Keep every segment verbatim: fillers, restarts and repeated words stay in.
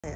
係啊！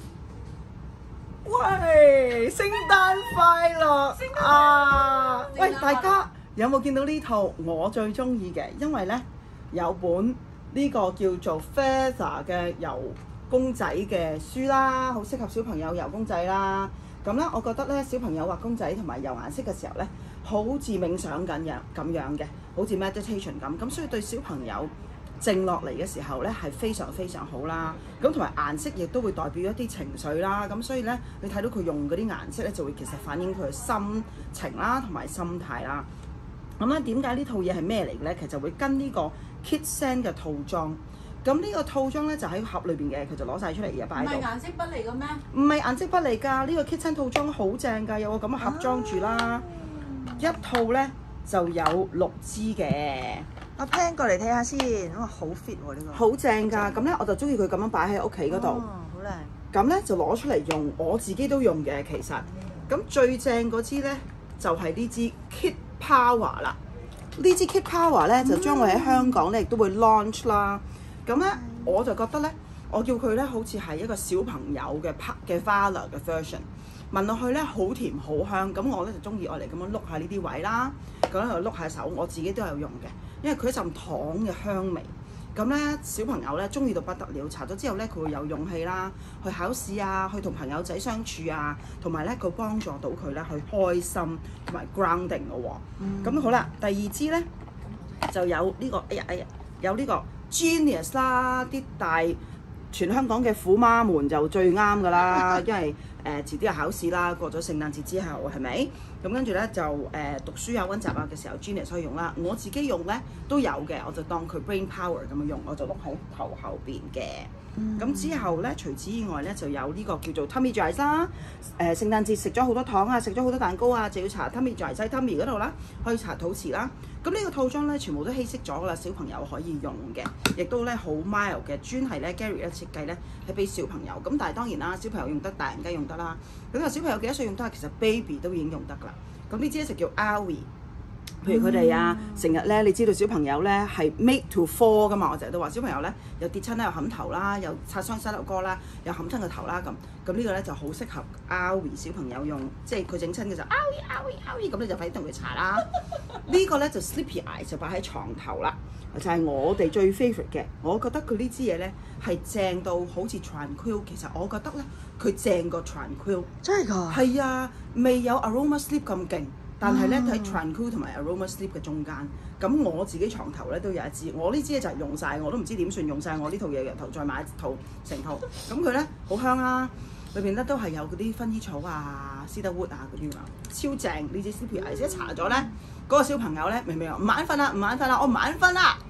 喂，聖誕快樂啊！喂，大家有冇見到呢套我最中意嘅？因為呢，有本呢個叫做 Feather 嘅油公仔嘅書啦，好適合小朋友油公仔啦。咁咧，我覺得咧，小朋友畫公仔同埋油顏色嘅時候咧，好似冥想緊樣咁樣嘅，好似 meditation 咁。咁所以對小朋友靜落嚟嘅時候咧，係非常非常好啦。咁同埋顏色亦都會代表一啲情緒啦。咁所以咧，你睇到佢用嗰啲顏色咧，就會其實反映佢嘅心情啦，同埋心態啦。咁咧，點解呢套嘢係咩嚟嘅咧？其實就會跟呢個 KidZen 嘅套裝。咁呢個套裝咧就喺盒裏邊嘅，佢就攞晒出嚟嘅擺喺度。 唔係顏色筆嚟嘅咩？ 唔係顏色筆嚟㗎，呢、這個 KidZen 套裝好正㗎，有個咁嘅盒裝住啦。啊、一套咧就有六支嘅。 我 pan 過嚟睇下先，哇，好 fit 喎呢個。 好正㗎，咁咧我就中意佢咁樣擺喺屋企嗰度。 哦，好靚。 咁咧就攞出嚟用，我自己都用嘅其實。咁最正嗰支咧就係、是、呢支 Kid Power 啦。呢支 Kid Power 咧就將會喺香港咧亦都會 launch 啦。咁咧，我就覺得咧，我叫佢咧好似係一個小朋友嘅 part 嘅 Valor 嘅 version， 聞落去咧好甜好香。咁我咧就中意愛嚟咁樣碌下呢啲位啦，咁咧就碌下手，我自己都有用嘅，因為佢一陣糖嘅香味。咁咧小朋友咧中意到不得了，搽咗之後咧佢會有勇氣啦，去考試啊，去同朋友仔相處啊，同埋咧佢幫助到佢咧去開心同埋 grounding 嘅喎。咁、嗯、好啦，第二支咧就有呢、呢個，哎呀哎呀，有呢、呢個。Genius 啦，啲大全香港嘅虎媽們就最啱㗎啦，因為誒、呃、遲啲有考試啦，過咗聖誕節之後係咪？咁跟住咧就誒、呃、讀書啊、溫習啊嘅時候 Genius 可以用啦。我自己用咧都有嘅，我就當佢 brain power 咁樣用，我就碌喺頭後邊嘅。咁、嗯、之後咧，除此以外咧，就有呢個叫做 Tummy Dry 啦。誒、呃、聖誕節食咗好多糖啊，食咗好多蛋糕啊，就要搽 Tummy Dry 喺 Tummy 嗰度啦，可以搽肚臍啦。咁呢個套裝咧，全部都稀釋咗㗎啦，小朋友可以用嘅，亦都咧好 mild 嘅，專係咧 Gary 嘅設計咧係俾小朋友。咁但係當然啦，小朋友用得，大人梗用得啦。咁啊，小朋友幾多歲用得？其實 baby 都已經用得㗎啦。咁呢支就叫 Owie。譬如佢哋啊，成日咧，你知道小朋友咧係 made to fall 噶嘛？我成日都話小朋友咧又跌親咧，又冚頭啦，又擦傷膝頭哥啦，又冚親個頭啦咁。咁呢個咧就好適合 Owie 小朋友用，即係佢整親嘅時候 Owie Owie Owie 咁你就快啲同佢搽啦。呢個咧就 Sleepy Eye 就擺喺床頭啦，就係、是、我哋最 favourite 嘅。我覺得佢呢支嘢咧係正到好似 Tranquil， 其實我覺得咧佢正過 Tranquil。 真係㗎？ 係啊，未有 Aroma Sleep 咁勁。但係咧喺 Tranquil 同埋 Aroma Sleep 嘅中間，咁我自己床頭咧都有一支，我呢支咧就係用晒，我都唔知點算用晒我呢套嘢嘅頭，再買一套成套，咁佢咧好香啦，裏邊咧都係有嗰啲薰衣草啊、cedarwood 啊嗰啲啊，超正！呢支 Sleepy Eye 一搽咗咧，嗰、那個小朋友咧明唔明啊？唔眼瞓啦，唔眼瞓啦，我唔眼瞓啦，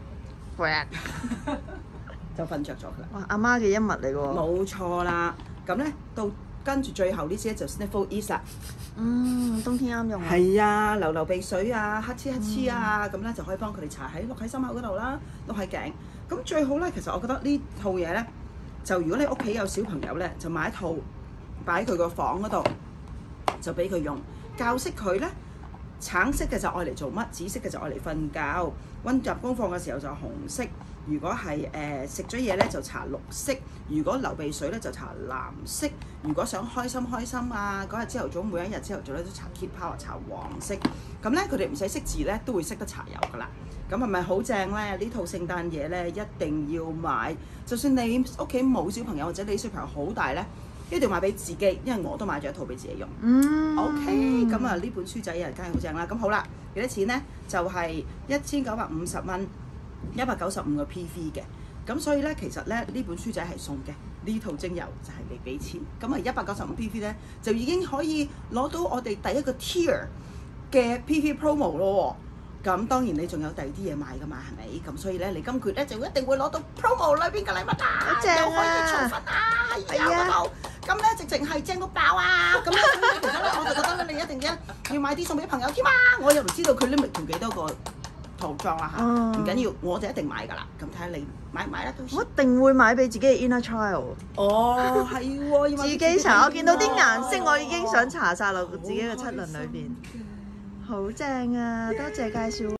就瞓着咗佢啦。 哇！阿媽嘅恩物嚟喎。 冇錯啦，咁咧到跟住最後呢支咧就 Sniffle Ease 啦。 嗯，冬天啱用啊！ 係啊，流流鼻水啊，乞嗤乞嗤啊，咁咧、嗯、就可以幫佢哋搽喺落喺心口嗰度啦，落喺頸。咁最好咧，其實我覺得呢套嘢咧，就如果你屋企有小朋友咧，就買一套擺喺佢個房嗰度，就俾佢用。教識佢咧，橙色嘅就愛嚟做乜，紫色嘅就愛嚟瞓覺。溫習功課嘅時候就紅色。如果係誒食咗嘢咧就搽綠色，如果流鼻水咧就搽藍色，如果想開心開心啊，嗰日朝頭早每一日朝頭早咧都搽 Kid Power 搽黃色，咁咧佢哋唔使識字咧都會識得搽油噶啦，咁係咪好正咧？呢套聖誕嘢咧一定要買，就算你屋企冇小朋友或者你小朋友好大咧，一定要買俾自己，因為我都買咗一套俾自己用。嗯。OK， 咁啊呢本書仔啊梗係好正啦。咁好啦，幾多錢咧？就係一千九百五十蚊。一百九十五個 P V 嘅，咁所以咧其實咧呢本書仔係送嘅，呢套精油就係你俾錢，咁啊一百九十五 P V 咧就已經可以攞到我哋第一個 tier 嘅 P V promo 咯喎，咁當然你仲有第二啲嘢買噶嘛，係咪？咁所以咧你今個月咧就一定會攞到 promo 裏邊嘅禮物啊， 好正啊， 又可以儲分啊，係啊嗰度，咁咧直情係正到爆啊，咁咧其實咧我就覺得咧你一定要要買啲送俾朋友添啊，我又唔知道佢 limit 同幾多個套裝啦嚇，唔緊要，我就一定買㗎啦。咁睇下你買唔買啦？到時我一定會買俾自己嘅 inner child。 哦，係喎，要買自己搽。我見到啲顏色，我已經想搽晒落自己嘅七輪裏邊。好正啊！多謝介紹。